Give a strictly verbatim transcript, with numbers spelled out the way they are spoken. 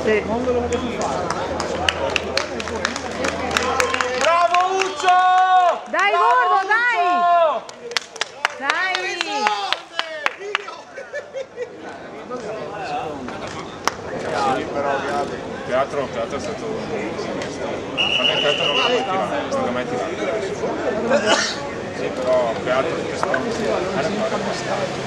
Sì. Bravo Uccio! Dai Gordo, dai! Dai! Sì, però Teatro, teatro è stato sinistro. Ma nel teatro non l'ho mai tirato, non l'ho mai tirato. Sì, però Teatro che sta a fare abbastanza.